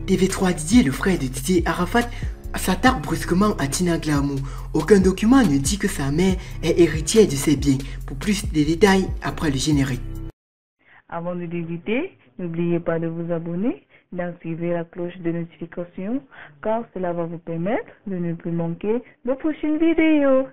TV3 Didier, le frère de Didier Arafat, s'attaque brusquement à Tina Glamour. Aucun document ne dit que sa mère est héritière de ses biens. Pour plus de détails, après le générique. Avant de débuter, n'oubliez pas de vous abonner, d'activer la cloche de notification, car cela va vous permettre de ne plus manquer nos prochaines vidéos.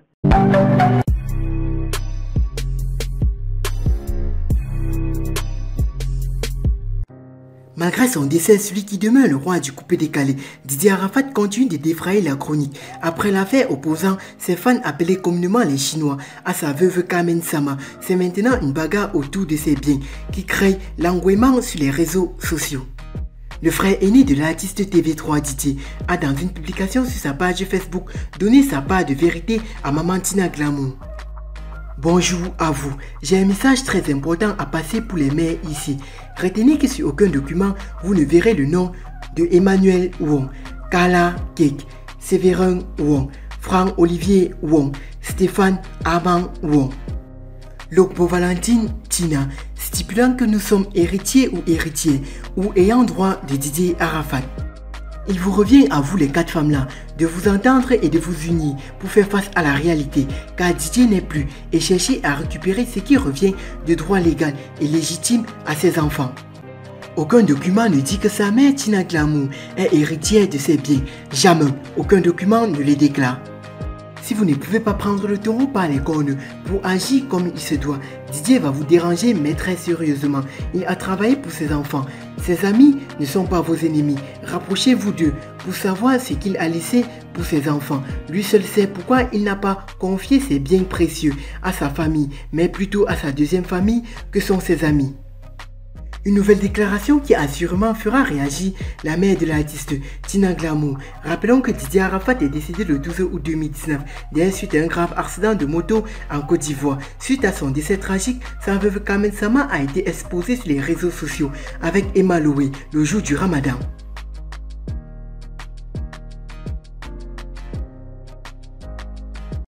Malgré son décès, celui qui demeure le roi du coupé décalé, Didier Arafat continue de défrayer la chronique. Après l'affaire opposant ses fans appelés communément les Chinois à sa veuve Carmen Sama, c'est maintenant une bagarre autour de ses biens qui crée l'engouement sur les réseaux sociaux. Le frère aîné de l'artiste TV3 Didier a dans une publication sur sa page Facebook donné sa part de vérité à maman Tina Glamour. Bonjour à vous, j'ai un message très important à passer pour les mères ici. Retenez que sur aucun document, vous ne verrez le nom de Emmanuel Wong, Carla Cake, Séverin Wong, Franck Olivier Wong, Stéphane Armand Wong. Lokbo Valentine Tina, stipulant que nous sommes héritiers ou héritiers ou ayant droit de Didier Arafat. Il vous revient à vous les 4 femmes-là de vous entendre et de vous unir pour faire face à la réalité, car Didier n'est plus et chercher à récupérer ce qui revient de droit légal et légitime à ses enfants. Aucun document ne dit que sa mère Tina Glamour est héritière de ses biens. Jamais, aucun document ne les déclare. Si vous ne pouvez pas prendre le taureau par les cornes pour agir comme il se doit, Didier va vous déranger mais très sérieusement. Il a travaillé pour ses enfants. Ses amis ne sont pas vos ennemis. Rapprochez-vous d'eux pour savoir ce qu'il a laissé pour ses enfants. Lui seul sait pourquoi il n'a pas confié ses biens précieux à sa famille, mais plutôt à sa deuxième famille que sont ses amis. Une nouvelle déclaration qui assurément fera réagir la mère de l'artiste Tina Glamour. Rappelons que Didier Arafat est décédé le 12 août 2019 suite à un grave accident de moto en Côte d'Ivoire. Suite à son décès tragique, sa veuve Carmen Sama a été exposée sur les réseaux sociaux avec Emma Loé le jour du Ramadan.